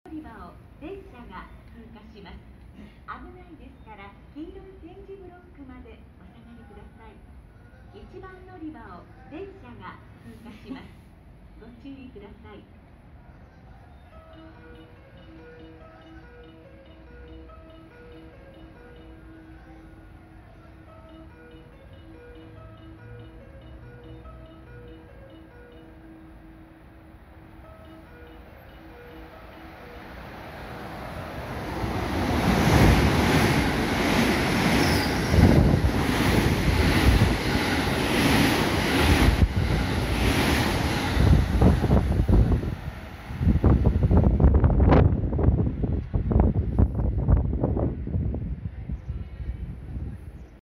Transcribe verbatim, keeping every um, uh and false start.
乗り場を電車が通過します。危ないですから黄色い点字ブロックまでお下がりください。いちばん乗り場を電車が通過します。ご注意ください。